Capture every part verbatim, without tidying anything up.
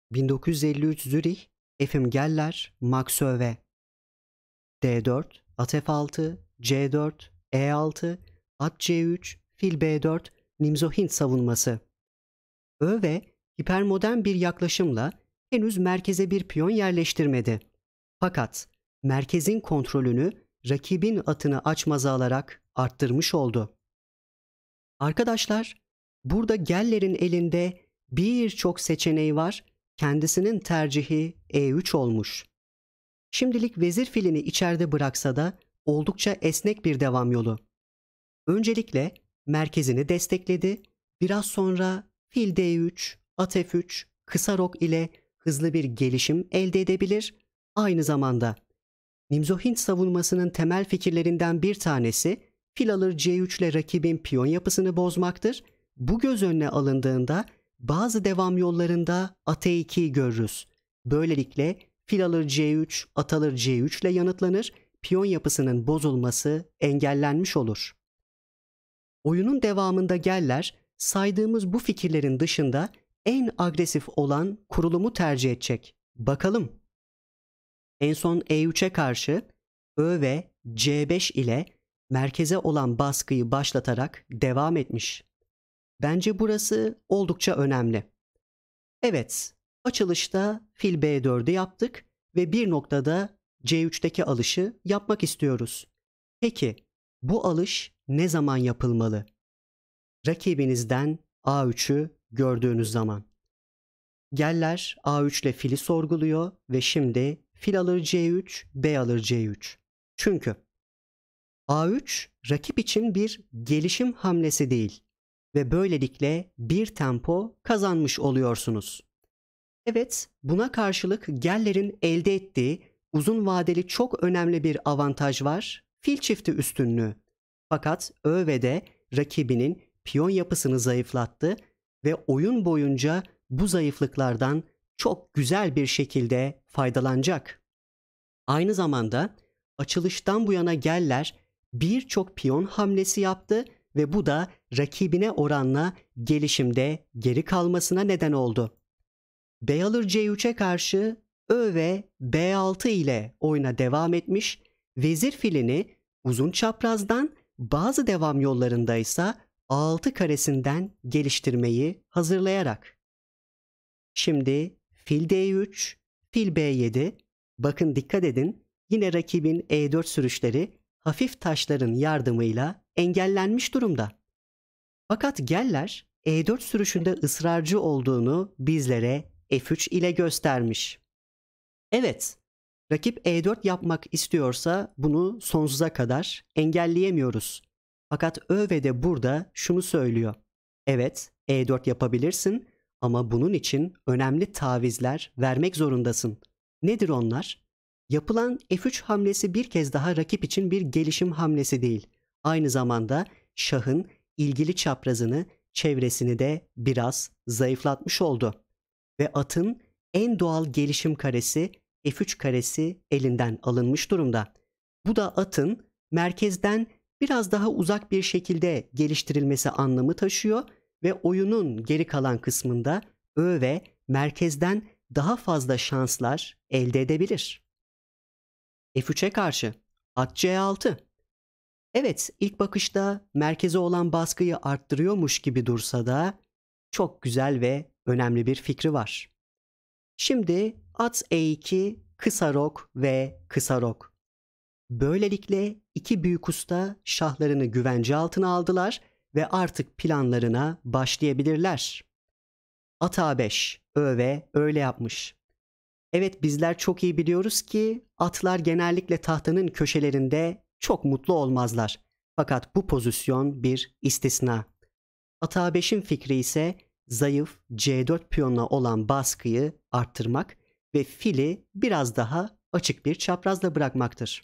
bin dokuz yüz elli üç Zürih, Efim Geller, Max Öve. D dört, at F altı, C dört, E altı, at C üç, fil B dört, Nimzo Hint savunması. Öve, hipermodern bir yaklaşımla henüz merkeze bir piyon yerleştirmedi. Fakat merkezin kontrolünü rakibin atını açmaza alarak arttırmış oldu. Arkadaşlar, burada Geller'in elinde birçok seçeneği var, kendisinin tercihi E üç olmuş. Şimdilik vezir filini içeride bıraksa da oldukça esnek bir devam yolu. Öncelikle merkezini destekledi, biraz sonra fil D üç, at F üç, kısa rok ile hızlı bir gelişim elde edebilir. Aynı zamanda Nimzo Hint savunmasının temel fikirlerinden bir tanesi fil alır C üç ile rakibin piyon yapısını bozmaktır. Bu göz önüne alındığında bazı devam yollarında at E ikiyi görürüz. Böylelikle fil alır C üç, at alır C üç ile yanıtlanır, piyon yapısının bozulması engellenmiş olur. Oyunun devamında Geller saydığımız bu fikirlerin dışında en agresif olan kurulumu tercih edecek. Bakalım. En son E üçe karşı Ö ve C beş ile merkeze olan baskıyı başlatarak devam etmiş. Bence burası oldukça önemli. Evet, açılışta fil B dördü yaptık ve bir noktada C üçteki alışı yapmak istiyoruz. Peki bu alış ne zaman yapılmalı? Rakibinizden A üçü gördüğünüz zaman. Geller A üç ile fili sorguluyor ve şimdi fil alır C üç, B alır C üç. Çünkü A üç rakip için bir gelişim hamlesi değil ve böylelikle bir tempo kazanmış oluyorsunuz. Evet, buna karşılık Geller'in elde ettiği uzun vadeli çok önemli bir avantaj var. Fil çifti üstünlüğü. Fakat Öve'de rakibinin piyon yapısını zayıflattı ve oyun boyunca bu zayıflıklardan çok güzel bir şekilde faydalanacak. Aynı zamanda açılıştan bu yana Geller birçok piyon hamlesi yaptı ve bu da rakibine oranla gelişimde geri kalmasına neden oldu. B alır C üçe karşı Ö ve B altı ile oyuna devam etmiş, vezir filini uzun çaprazdan, bazı devam yollarında ise A altı karesinden geliştirmeyi hazırlayarak. Şimdi fil D üç, fil B yedi, bakın dikkat edin, yine rakibin E dört sürüşleri hafif taşların yardımıyla engellenmiş durumda. Fakat Geller E dört sürüşünde ısrarcı olduğunu bizlere F üç ile göstermiş. Evet, rakip E dört yapmak istiyorsa bunu sonsuza kadar engelleyemiyoruz. Fakat Öve de burada şunu söylüyor. Evet, E dört yapabilirsin ama bunun için önemli tavizler vermek zorundasın. Nedir onlar? Yapılan F üç hamlesi bir kez daha rakip için bir gelişim hamlesi değil. Aynı zamanda şahın ilgili çaprazını, çevresini de biraz zayıflatmış oldu. Ve atın en doğal gelişim karesi F üç karesi elinden alınmış durumda. Bu da atın merkezden biraz daha uzak bir şekilde geliştirilmesi anlamı taşıyor ve oyunun geri kalan kısmında Öve merkezden daha fazla şanslar elde edebilir. F üçe karşı at C altı. Evet, ilk bakışta merkeze olan baskıyı arttırıyormuş gibi dursa da çok güzel ve önemli bir fikri var. Şimdi at E iki, kısa rok ve kısa rok. Böylelikle iki büyük usta şahlarını güvence altına aldılar ve artık planlarına başlayabilirler. At A beş, Öve öyle yapmış. Evet, bizler çok iyi biliyoruz ki atlar genellikle tahtanın köşelerinde çok mutlu olmazlar. Fakat bu pozisyon bir istisna. At A beşin fikri ise zayıf C dört piyonuna olan baskıyı arttırmak ve fili biraz daha açık bir çaprazla bırakmaktır.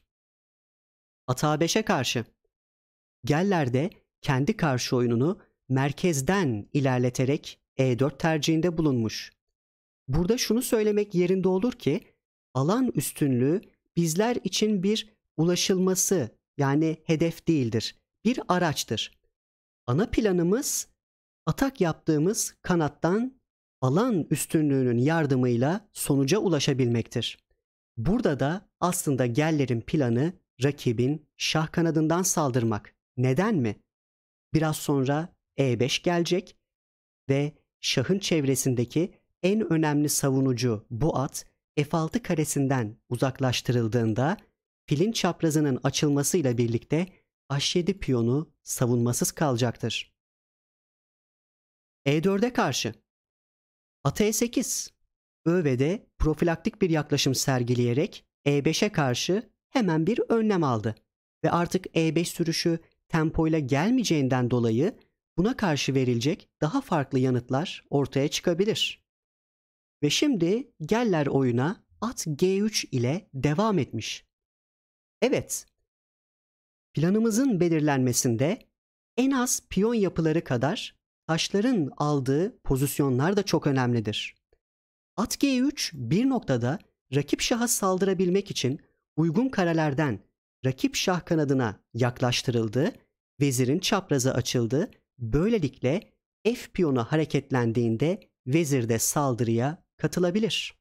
At A beşe karşı Geller de kendi karşı oyununu merkezden ilerleterek E dört tercihinde bulunmuş. Burada şunu söylemek yerinde olur ki alan üstünlüğü bizler için bir ulaşılması, yani hedef değildir, bir araçtır. Ana planımız atak yaptığımız kanattan alan üstünlüğünün yardımıyla sonuca ulaşabilmektir. Burada da aslında Geller'in planı rakibin şah kanadından saldırmak. Neden mi? Biraz sonra E beş gelecek ve şahın çevresindeki en önemli savunucu bu at F altı karesinden uzaklaştırıldığında filin çaprazının açılmasıyla birlikte H yedi piyonu savunmasız kalacaktır. E dörde karşı at E sekiz. Öve'de profilaktik bir yaklaşım sergileyerek E beşe karşı hemen bir önlem aldı ve artık E beş sürüşü tempoyla gelmeyeceğinden dolayı buna karşı verilecek daha farklı yanıtlar ortaya çıkabilir. Ve şimdi Geller oyuna at G üç ile devam etmiş. Evet, planımızın belirlenmesinde en az piyon yapıları kadar taşların aldığı pozisyonlar da çok önemlidir. At G üç bir noktada rakip şaha saldırabilmek için uygun karelerden rakip şah kanadına yaklaştırıldı, vezirin çaprazı açıldı. Böylelikle F piyonu hareketlendiğinde vezir de saldırıya katılabilir.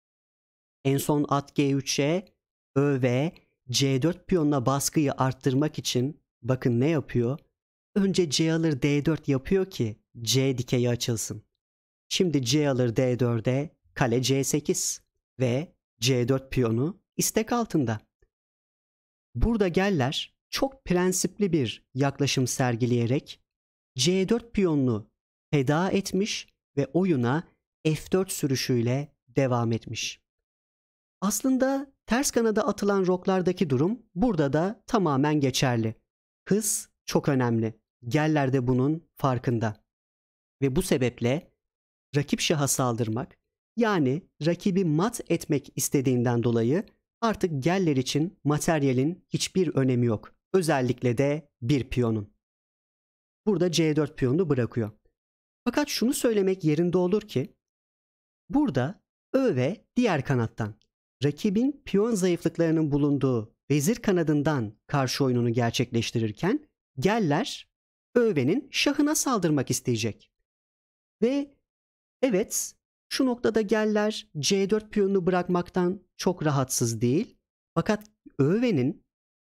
En son at G üçe Ö ve C dört piyonuna baskıyı arttırmak için bakın ne yapıyor? Önce C alır D dört yapıyor ki C dikeyi açılsın. Şimdi C alır D dörde kale C sekiz ve C dört piyonu istek altında. Burada Geller çok prensipli bir yaklaşım sergileyerek C dört piyonunu feda etmiş ve oyuna F dört sürüşüyle devam etmiş. Aslında ters kanada atılan roklardaki durum burada da tamamen geçerli. Hız çok önemli. Geller de bunun farkında. Ve bu sebeple rakip şaha saldırmak, yani rakibi mat etmek istediğinden dolayı artık Geller için materyalin hiçbir önemi yok. Özellikle de bir piyonun. Burada C dört piyonunu bırakıyor. Fakat şunu söylemek yerinde olur ki burada Ö ve diğer kanattan rakibin piyon zayıflıklarının bulunduğu vezir kanadından karşı oyununu gerçekleştirirken Geller Öve'nin şahına saldırmak isteyecek. Ve evet, şu noktada Geller C dört piyonunu bırakmaktan çok rahatsız değil. Fakat Öve'nin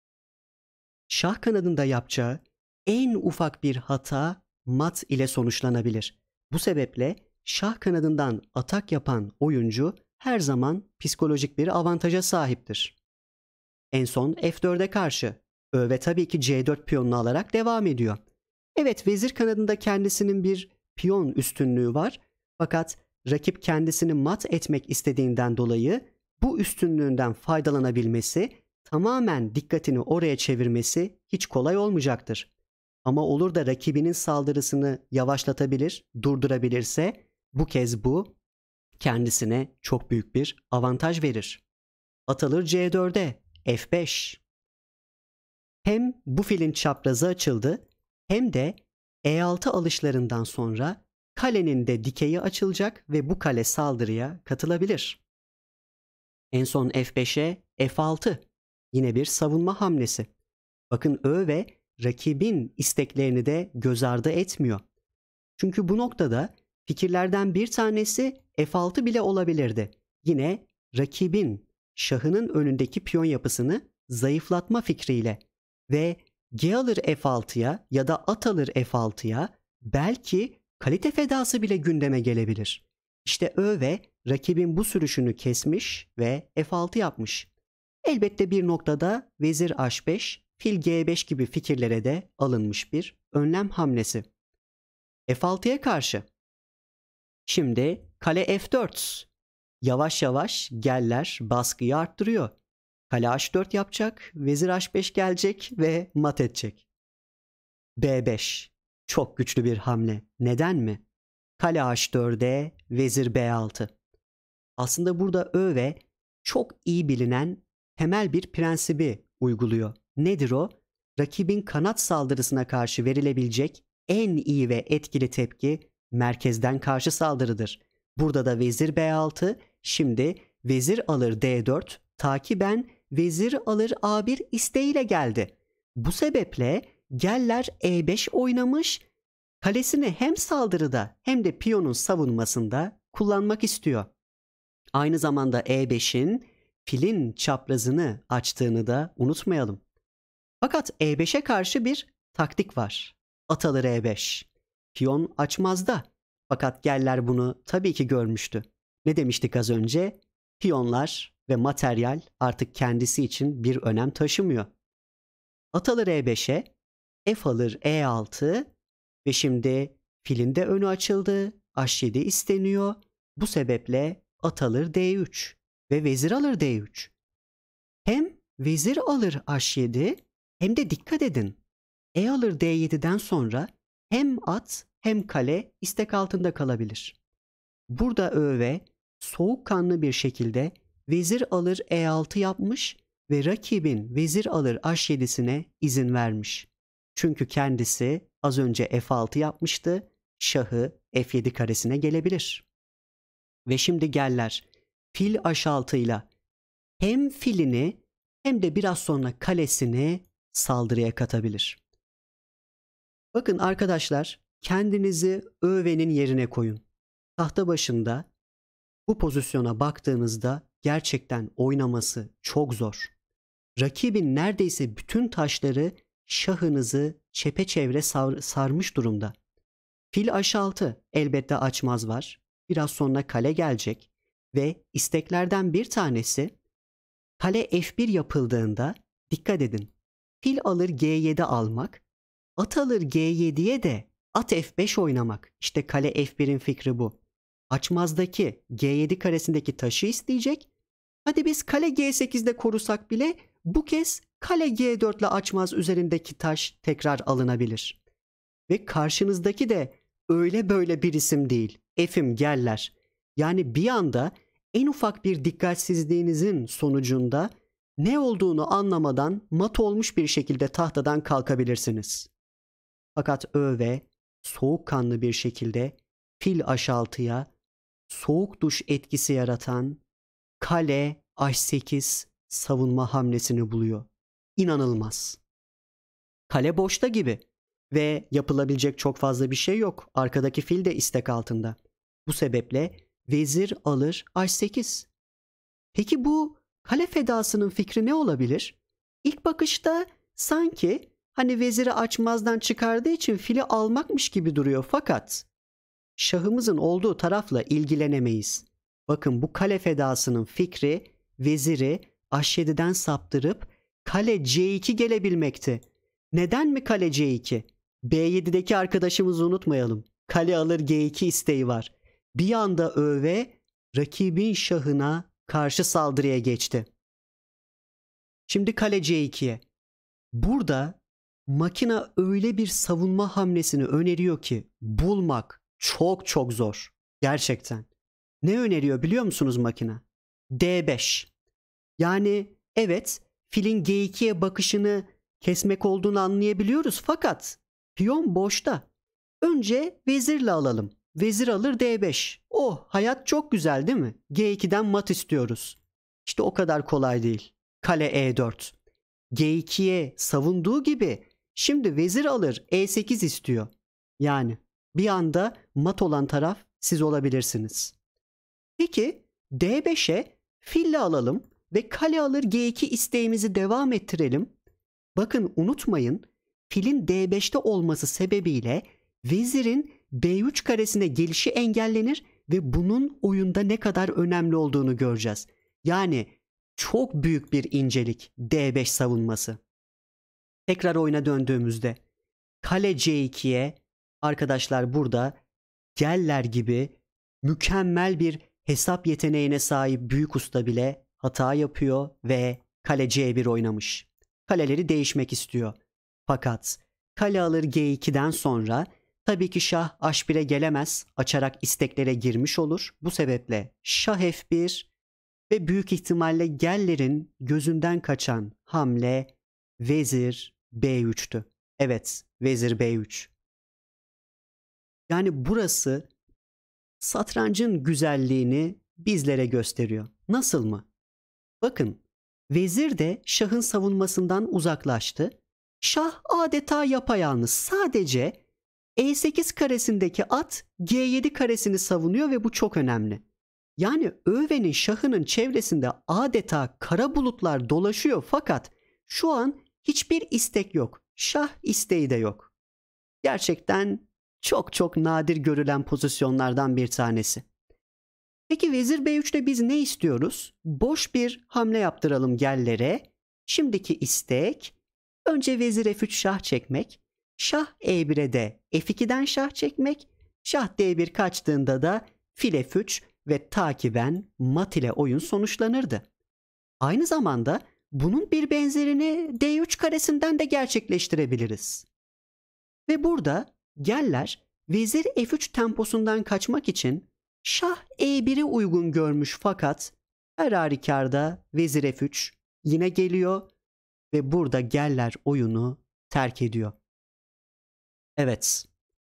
şah kanadında yapacağı en ufak bir hata mat ile sonuçlanabilir. Bu sebeple şah kanadından atak yapan oyuncu her zaman psikolojik bir avantaja sahiptir. En son F dörde karşı Öve tabii ki C dört piyonunu alarak devam ediyor. Evet, vezir kanadında kendisinin bir piyon üstünlüğü var. Fakat rakip kendisini mat etmek istediğinden dolayı bu üstünlüğünden faydalanabilmesi, tamamen dikkatini oraya çevirmesi hiç kolay olmayacaktır. Ama olur da rakibinin saldırısını yavaşlatabilir, durdurabilirse bu kez bu kendisine çok büyük bir avantaj verir. At alır C dörde, F beş. Hem bu filin çaprazı açıldı hem de E altı alışlarından sonra kalenin de dikeyi açılacak ve bu kale saldırıya katılabilir. En son F beşe F altı. Yine bir savunma hamlesi. Bakın Ö ve rakibin isteklerini de göz ardı etmiyor. Çünkü bu noktada fikirlerden bir tanesi F altı bile olabilirdi. Yine rakibin şahının önündeki piyon yapısını zayıflatma fikriyle ve G alır F altıya ya da at alır F altıya belki kalite fedası bile gündeme gelebilir. İşte Ö ve rakibin bu sürüşünü kesmiş ve F altı yapmış. Elbette bir noktada vezir H beş, fil G beş gibi fikirlere de alınmış bir önlem hamlesi. F altıya karşı. Şimdi kale F dört. Yavaş yavaş Geller baskıyı arttırıyor. Kale H dört yapacak, vezir H beş gelecek ve mat edecek. B beş. Çok güçlü bir hamle. Neden mi? Kale H dörde, vezir B altı. Aslında burada Ö ve çok iyi bilinen temel bir prensibi uyguluyor. Nedir o? Rakibin kanat saldırısına karşı verilebilecek en iyi ve etkili tepki merkezden karşı saldırıdır. Burada da vezir B altı, şimdi vezir alır D dört, takiben vezir alır A bir isteğiyle geldi. Bu sebeple Geller E beş oynamış, kalesini hem saldırıda hem de piyonun savunmasında kullanmak istiyor. Aynı zamanda E beşin filin çaprazını açtığını da unutmayalım. Fakat E beşe karşı bir taktik var. At alır E beş. Piyon açmazda. Fakat geller bunu tabii ki görmüştü. Ne demiştik az önce? Piyonlar ve materyal artık kendisi için bir önem taşımıyor. At alır E beşe, F alır E altı ve şimdi filin de önü açıldı. H yedi isteniyor. Bu sebeple at alır D üç ve vezir alır D üç. Hem vezir alır H yedi hem de dikkat edin. E alır D yedi'den sonra hem at hem kale istek altında kalabilir. Burada Öve soğukkanlı bir şekilde vezir alır E altı yapmış ve rakibin vezir alır H yedi'sine izin vermiş. Çünkü kendisi az önce F altı yapmıştı. Şahı F yedi karesine gelebilir. Ve şimdi geller fil H altı ile hem filini hem de biraz sonra kalesini saldırıya katabilir. Bakın arkadaşlar, kendinizi Öve'nin yerine koyun. Tahta başında bu pozisyona baktığınızda gerçekten oynaması çok zor. Rakibin neredeyse bütün taşları şahınızı çepeçevre sar, sarmış durumda. Fil H altı elbette açmaz var. Biraz sonra kale gelecek ve isteklerden bir tanesi kale F bir yapıldığında dikkat edin. Fil alır G yedi almak, at alır G yedi'ye de at F beş oynamak. İşte kale F bir'in fikri bu. Açmazdaki G yedi karesindeki taşı isteyecek. Hadi biz kale G sekiz'de korusak bile bu kez kale G dört ile açmaz üzerindeki taş tekrar alınabilir. Ve karşınızdaki de öyle böyle bir isim değil. F'im geller. Yani bir anda en ufak bir dikkatsizliğinizin sonucunda ne olduğunu anlamadan mat olmuş bir şekilde tahtadan kalkabilirsiniz. Fakat Öve soğukkanlı bir şekilde fil H altı'ya soğuk duş etkisi yaratan kale H sekiz savunma hamlesini buluyor. İnanılmaz. Kale boşta gibi ve yapılabilecek çok fazla bir şey yok. Arkadaki fil de istek altında. Bu sebeple vezir alır H sekiz. Peki bu kale fedasının fikri ne olabilir? İlk bakışta sanki hani veziri açmazdan çıkardığı için fili almakmış gibi duruyor, fakat şahımızın olduğu tarafla ilgilenemeyiz. Bakın, bu kale fedasının fikri veziri H yedi'den saptırıp kale C iki gelebilmekti. Neden mi kale C iki? B yedi'deki arkadaşımızı unutmayalım. Kale alır G iki isteği var. Bir anda Öve rakibin şahına karşı saldırıya geçti. Şimdi kale C iki'ye. Burada makina öyle bir savunma hamlesini öneriyor ki bulmak çok çok zor. Gerçekten. Ne öneriyor biliyor musunuz makina? D beş. Yani evet, filin G iki'ye bakışını kesmek olduğunu anlayabiliyoruz, fakat piyon boşta. Önce vezirle alalım. Vezir alır D beş. Oh, hayat çok güzel değil mi? G iki'den mat istiyoruz. İşte o kadar kolay değil. Kale E dört. G iki'ye savunduğu gibi şimdi vezir alır E sekiz istiyor. Yani bir anda mat olan taraf siz olabilirsiniz. Peki D beş'e fille alalım ve kale alır G iki isteğimizi devam ettirelim. Bakın, unutmayın, filin D beş'te olması sebebiyle vezirin B üç karesine gelişi engellenir ve bunun oyunda ne kadar önemli olduğunu göreceğiz. Yani çok büyük bir incelik D beş savunması. Tekrar oyuna döndüğümüzde kale C iki'ye arkadaşlar burada geller gibi mükemmel bir hesap yeteneğine sahip büyük usta bile hata yapıyor ve kale C bir oynamış. Kaleleri değişmek istiyor. Fakat kale alır G iki'den sonra tabii ki şah H bir'e gelemez, açarak isteklere girmiş olur. Bu sebeple şah F bir ve büyük ihtimalle gellerin gözünden kaçan hamle vezir B üç'tü. Evet, vezir B üç. Yani burası satrancın güzelliğini bizlere gösteriyor. Nasıl mı? Bakın, vezir de şahın savunmasından uzaklaştı. Şah adeta yapayalnız, sadece E sekiz karesindeki at G yedi karesini savunuyor ve bu çok önemli. Yani Öve'nin şahının çevresinde adeta kara bulutlar dolaşıyor fakat şu an hiçbir istek yok. Şah isteği de yok. Gerçekten çok çok nadir görülen pozisyonlardan bir tanesi. Peki vezir B üç'te biz ne istiyoruz? Boş bir hamle yaptıralım gellere. Şimdiki istek önce vezir F üç şah çekmek. Şah E bir'e de F iki'den şah çekmek. Şah D bir kaçtığında da fil F üç ve takiben mat ile oyun sonuçlanırdı. Aynı zamanda bunun bir benzerini D üç karesinden de gerçekleştirebiliriz. Ve burada geller vezir F üç temposundan kaçmak için şah E bir'i uygun görmüş fakat her halükarda vezir F üç yine geliyor ve burada geller oyunu terk ediyor. Evet.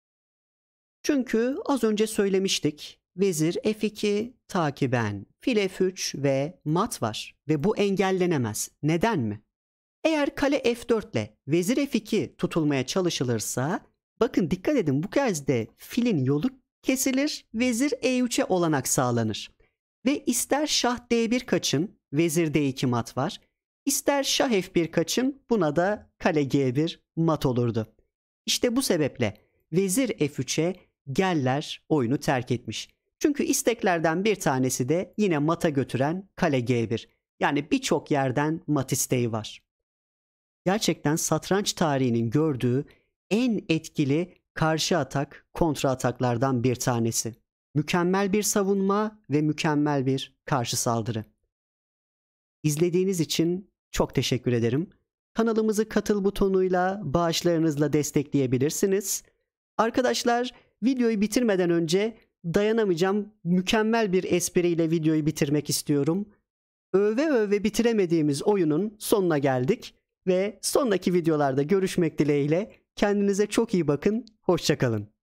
Çünkü az önce söylemiştik. Vezir F iki takiben fil F üç ve mat var ve bu engellenemez. Neden mi? Eğer kale F dört ile vezir F iki tutulmaya çalışılırsa bakın dikkat edin bu kez de filin yolu kesilir, vezir E üç'e olanak sağlanır. Ve ister şah D bir kaçın, vezir D iki mat var. İster şah F bir kaçın, buna da kale G bir mat olurdu. İşte bu sebeple vezir F üç'e geller oyunu terk etmiş. Çünkü isteklerden bir tanesi de yine mata götüren kale G bir. Yani birçok yerden mat isteği var. Gerçekten satranç tarihinin gördüğü en etkili karşı atak, kontra ataklardan bir tanesi. Mükemmel bir savunma ve mükemmel bir karşı saldırı. İzlediğiniz için çok teşekkür ederim. Kanalımızı katıl butonuyla, bağışlarınızla destekleyebilirsiniz. Arkadaşlar, videoyu bitirmeden önce dayanamayacağım, mükemmel bir espriyle videoyu bitirmek istiyorum. Öve öve bitiremediğimiz oyunun sonuna geldik ve sonraki videolarda görüşmek dileğiyle. Kendinize çok iyi bakın, hoşça kalın.